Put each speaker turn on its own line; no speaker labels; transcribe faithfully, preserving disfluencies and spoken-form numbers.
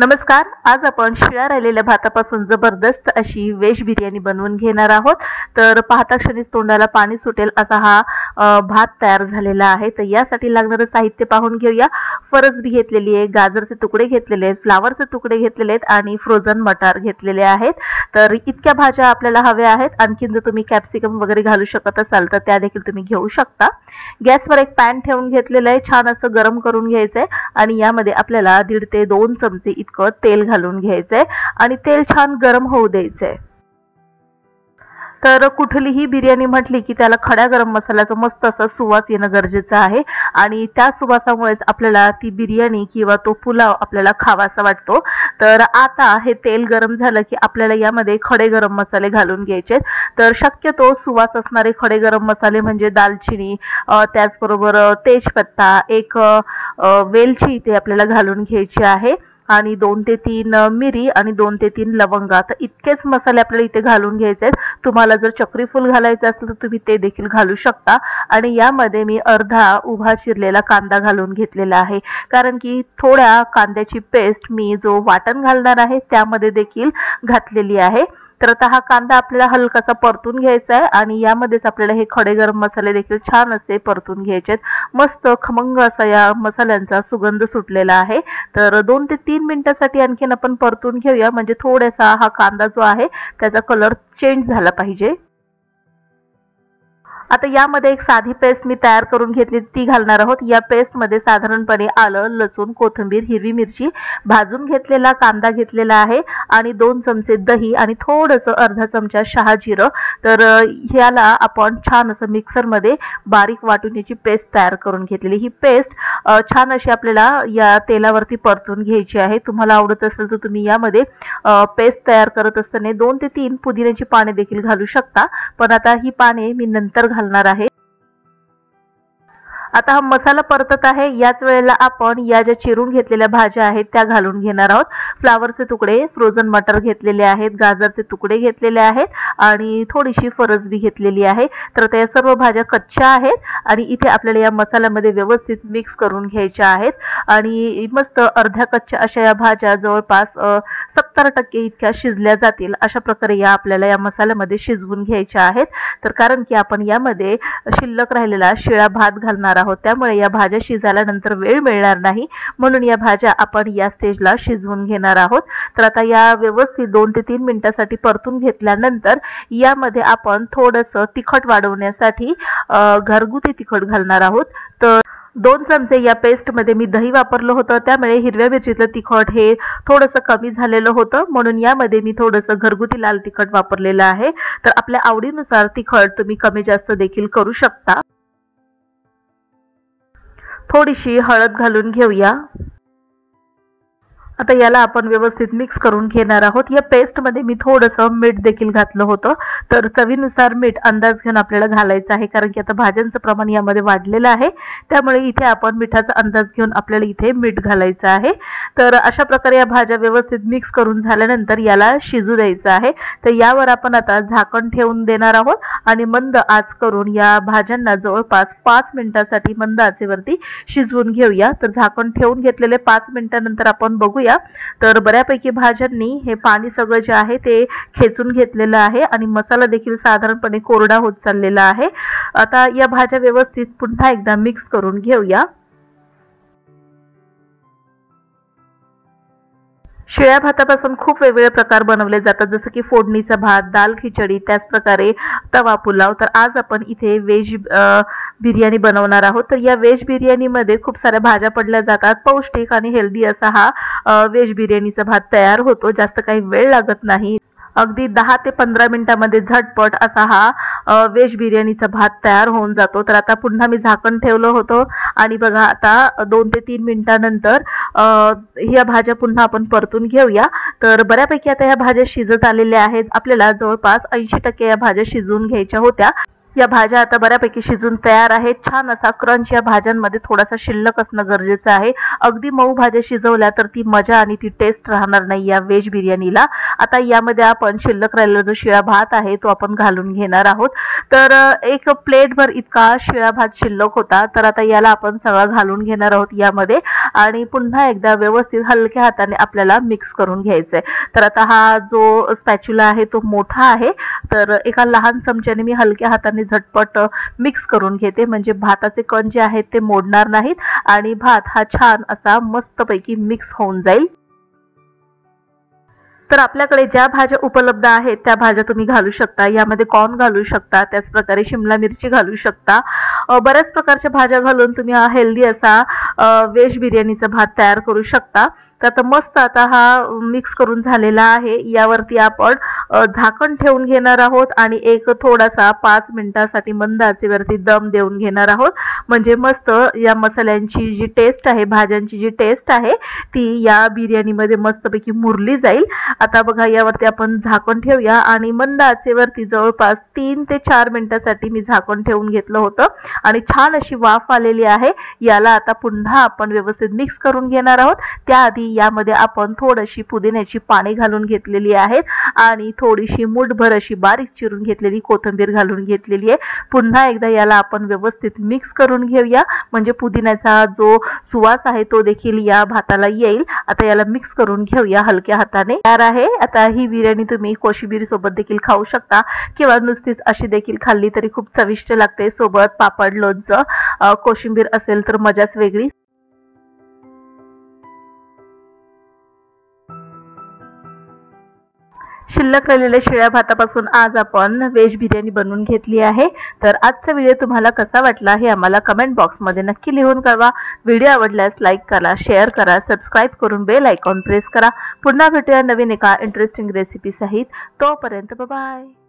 नमस्कार. आज आपण शिळ्या राहिलेल्या भातापासून जबरदस्त अशी व्हेज बिर्याणी बनवून घेणार आहोत. तर पाहता क्षणीच तोंडाला पाणी सुटेल असा हा अ, भात तयार झालेला आहे. तर यासाठी लागणारे साहित्य पाहून घेऊया. फरसबी घेतलेली आहे, गाजरचे तुकडे घेतलेले आहेत, फ्लावरचे तुकडे घेतलेले आहेत आणि फ्रोझन मटार घेतलेले आहेत. तर इतक्या भाज्या आपल्याला हव्या आहेत. आणखीन जर तुम्ही कॅप्सिकम वगैरे घालू शकत असाल तर त्या देखील तुम्ही घेऊ शकता. गॅसवर एक पॅन ठेवून घेतलेलं आहे, छान असं गरम करून घ्यायचं आहे आणि यामध्ये आपल्याला दीड ते दोन चमचे इतकं तेल घालून घ्यायचंय आणि तेल छान गरम होऊ द्यायचंय. तर कुठलीही बिर्याणी म्हटली की त्याला खड्या गरम मसाल्याचा मस्त असा सुवास येणं गरजेचं आहे आणि त्या सुवासामुळेच आपल्याला ती बिर्याणी किंवा तो पुलाव आपल्याला खावासा वाटतो. तर आता हे तेल गरम झालं की आपल्याला यामध्ये खडे गरम मसाले घालून घ्यायचे. तर शक्यतो सुवास असणारे खडे गरम मसाले म्हणजे दालचिनी, त्याचबरोबर तेजपत्ता, एक वेलची इथे आपल्याला घालून घ्यायची आहे आणि दोन ते तीन मिरी आणि दोन ते तीन लवंगा. तर इतकेच मसाले आपल्याला इथे घालून घ्यायचे आहेत. तुम्हाला जर चक्री फूल घालायचं असेल तर तुम्ही ते देखील घालू शकता. आणि यामध्ये मी अर्धा उभा चिरलेला कांदा घालून घेतलेला आहे, कारण की थोड्या कांद्याची पेस्ट मी जो वाटण घालणार आहे त्यामध्ये देखील घातलेली आहे. तर आता हा कांदा आपल्याला हलकासा परतून घ्यायचा आहे आणि यामध्येच आपल्याला हे खडे गरम मसाले देखील छान असे परतून घ्यायचे आहेत. मस्त खमंग असा या मसाल्यांचा सुगंध सुटलेला आहे. तर दोन ते तीन मिनिटांसाठी आणखीन आपण परतून घेऊया, म्हणजे थोडासा हा कांदा जो आहे त्याचा कलर चेंज झाला पाहिजे. आता यामध्ये एक साधी पेस्ट मी तयार करून घेतली, ती घालणार आहोत. या पेस्ट मध्ये साधारणपणे आलं, लसूण, कोथिंबीर, हिरवी मिरची, भाजून घेतलेला कांदा घेतलेला आहे आणि दोन चमचे दही आणि थोडंसं अर्धा चमचा शहा जिरं. तर ह्याला आपण छान असं मिक्सर मध्ये बारीक वाटून याची पेस्ट तयार करून घेतलेली. ही पेस्ट छान अशी आपल्याला या तेलावरती परतून घ्यायची आहे. तुम्हाला आवडत असेल तर तुम्ही यामध्ये पेस्ट तयार करत असताना दोन ते तीन पुदिन्याची पाने देखील घालू शकता, पण आता ही पाने मी नंतर घालणार आहे. आता हा मसाला परतत आहे. याच वेळेला आपण या ज्या चिरून घेतलेल्या भाज्या आहेत त्या घालून घेणार आहोत. फ्लावरचे तुकडे, फ्रोझन मटर घेतलेले आहेत, गाजरचे तुकडे घेतलेले आहेत आणि थोडीशी फरसबी घेतलेली आहे. तर त्या सर्व भाज्या कच्च्या आहेत आणि इथे आपल्याला या मसाल्यामध्ये व्यवस्थित मिक्स करून घ्यायच्या आहेत आणि मस्त अर्ध्या कच्च्या अशा या भाज्या जवळपास सत्तर टक्के इतक्या शिजल्या जातील अशा प्रकारे या आपल्याला या मसाल्यामध्ये शिजवून घ्यायच्या आहेत. तर कारण की आपण यामध्ये शिल्लक राहिलेला शिळा भात घालणार आहोत, त्यामुळे या भाज्या शिजायला नंतर वेळ मिळणार नाही, म्हणून या भाज्या आपण या स्टेजला शिजवून घेणार आहोत. तर आता या व्यवस्थित दोन ते तीन मिनिटांसाठी परतून घेतल्यानंतर यामध्ये आपण थोडंसं तिखट वाढवण्यासाठी घरगुती तिखट घालणार आहोत. तर दोन चमचे या पेस्ट मध्ये मी दही वापरलं होतं, त्यामुळे हिरव्या मिरचीचं तिखट हे थोडंसं कमी झालेलं होतं, म्हणून यामध्ये मी थोडंसं घरगुती लाल तिखट वापरलेलं आहे. तर आपल्या आवडीनुसार तिखट तुम्ही कमी जास्त देखील करू शकता. थोडीशी हळद घालून घेऊया. आता याला आपण व्यवस्थित मिक्स करून घेणार आहोत. या पेस्ट मध्ये मी थोडंसं मीठ देखील घातलं होतं. तर चवीनुसार मीठ अंदाज घेऊन आपल्याला घालायचं आहे, कारण की आता भाज्यांचं प्रमाण यामध्ये वाढलेलं आहे, त्यामुळे इथे आपण मिठाचा अंदाज घेऊन आपल्याला इथे मीठ घालायचं आहे. तर अशा प्रकारे या भाज्या व्यवस्थित मिक्स करून झाल्यानंतर याला शिजू द्यायचं आहे. तर यावर आपण आता झाकण ठेवून देणार आहोत आणि मंद आच करून या भाज्यांना जवळपास पाच मिनिटांसाठी मंद आचेवरती शिजवून घेऊया. तर झाकण ठेवून घेतलेले पाच मिनिटांनंतर आपण बघूया. तर बऱ्यापैकी भाज्यांनी हे पाणी सगळं जे आहे ते खेचून घेतलेलं आहे आणि मसाला देखील साधारणपणे कोरडा होत चाललेला आहे. आता या भाज्या व्यवस्थित पुन्हा एकदा मिक्स करून घेऊया. शिळ्या भातापासून खूप वेगवेगळे प्रकार बनवले जातात, जसं की फोडणीचा भात, दाल खिचडी, त्याच प्रकारे तवा पुलाव. तर आज आपण इथे व्हेज बिर्याणी बनवणार आहोत. तर या व्हेज बिर्याणीमध्ये खूप साऱ्या भाज्या पडल्या जातात. पौष्टिक आणि हेल्दी असा हा व्हेज बिर्याणीचा भात तयार होतो. जास्त काही वेळ लागत नाही. अगदी दहा ते पंधरा मिनिटांमध्ये झटपट असा हा व्हेज बिर्याणीचा भात तयार होऊन जातो. तर आता पुन्हा मी झाकण ठेवलं होतं आणि बघा आता दोन ते तीन मिनिटांनंतर ह्या भाज्या पुन्हा आपण परतून घेऊया. तर बऱ्यापैकी आता ह्या भाज्या शिजत आलेल्या आहेत. आपल्याला जवळपास ऐंशी टक्के या भाज्या शिजवून घ्यायच्या होत्या. या भाज्या आता बऱ्यापैकी शिजून तयार आहेत। छान असा क्रंच या भाज्यांमध्ये थोडासा शिल्लक असणं गरजेचं आहे। अगदी मऊ भाज्या शिजवल्या तर ती मजा आणि ती टेस्ट राहणार नाही या व्हेज बिर्याणीला। आता यामध्ये आपण शिल्लक राहिलेला जो शिळा भात आहे तो आपण घालून घेणार आहोत। तर एक प्लेट भर इतका शिळा भात शिल्लक होता, तर आता याला आपण सगळं घालून घेणार आहोत यामध्ये आणि पुन्हा एकदा व्यवस्थित हलक्या हाताने आपल्याला मिक्स करून घ्यायचंय। तर आता हा जो स्पॅच्युला आहे तो मोठा आहे, तर एका लहान चमच्याने मी हलक्या हाताने झटपट मिक्स करून घेते, म्हणजे भाताचे कण जे आहेत ते मोडणार नाहीत आणि भात हा छान असा मस्तपैकी मिक्स होऊन जाईल। तर आपल्याकडे ज्या भाज्या उपलब्ध आहेत त्या भाज्या तुम्ही घालू शकता। यामध्ये कॉर्न घालू शकता, त्याच प्रकारे शिमला मिरची घालू शकता। बऱ्याच प्रकारच्या भाज्या घालून तुम्ही हा हेल्दी असा व्हेज बिर्याणीचा भात तयार करू शकता। तर आता मस्त आता हा मिक्स करून झालेला आहे। यावरती आपण झाकण ठेवून घेणार आहोत आणि एक थोडासा पाच मिनिटांसाठी मंद आचेवरती दम देऊन घेणार आहोत, म्हणजे मस्त या मसाल्यांची जी टेस्ट आहे, भाज्यांची जी टेस्ट आहे ती या बिर्याणीमध्ये मस्तपैकी मुरली जाईल। आता बघा यावरती आपण झाकण ठेवूया आणि मंद आचेवरती जवळपास तीन ते चार मिनिटांसाठी मी झाकण ठेवून घेतलं होतं आणि छान अशी वाफ आलेली आहे। याला आता पुन्हा आपण व्यवस्थित मिक्स करून घेणार आहोत। त्याआधी यामध्ये आपण थोडीशी पुदिन्याची पाने घालून घेतलेली आहेत आणि थोडीशी मुठभर अशी बारीक चिरून घेतलेली कोथिंबीर घालून घेतलेली आहे। पुन्हा एकदा याला आपण व्यवस्थित मिक्स करून घेऊया, म्हणजे पुदिन्याचा जो सुवास आहे तो देखील या भाताला येईल। आता याला मिक्स करून घेऊया हलक्या हाताने। तयार आहे। आता ही बिर्याणी तुम्ही कोशिंबीर सोबत देखील खाऊ शकता किंवा नुसतीच अशी देखील खाल्ली तरी खूप चविष्ट लागते। सोबत पापड, लोणचं, कोशिंबीर असेल तर मजाच वेगळी। शिल्लक राहिलेल्या शिळ्या भातापासून आज आपण व्हेज बिर्याणी बनवून घेतली आहे। तर आजचा व्हिडिओ तुम्हाला कसा वाटला हे आम्हाला कमेंट बॉक्समध्ये नक्की लिहून कळवा। व्हिडिओ आवडल्यास लाईक करा, शेअर करा, सबस्क्राईब करून बेल आयकॉन प्रेस करा। पुन्हा भेटूया नवीन एका इंटरेस्टिंग रेसिपी सहित। तोपर्यंत बाय बाय।